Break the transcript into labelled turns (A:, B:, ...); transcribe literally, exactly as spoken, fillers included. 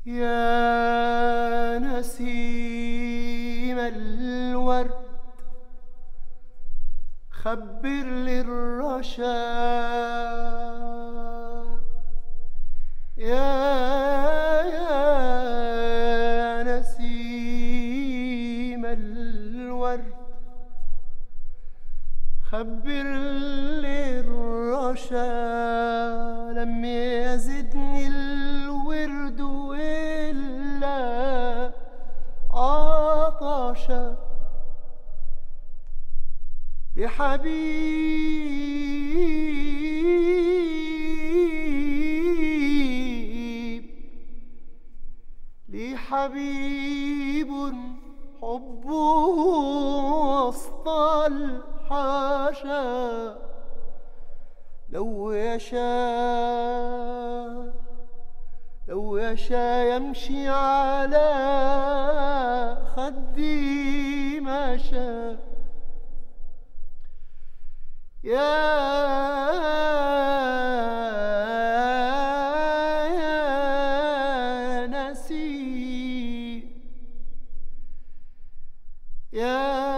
A: يا نسيم الورد خبر للرشا يا يا نسيم الورد خبر للرشا لم يزدني الورد إلا عطشا لحبيب لي حبيب حبه وسط الحاشا لو يشاء لو يشاء يمشي على خدي ما شاء يا يا نسيم يا